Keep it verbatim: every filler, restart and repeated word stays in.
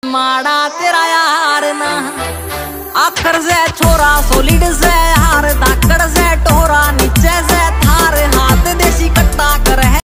माड़ा तेरा यार ना आखर से छोरा सोलिड से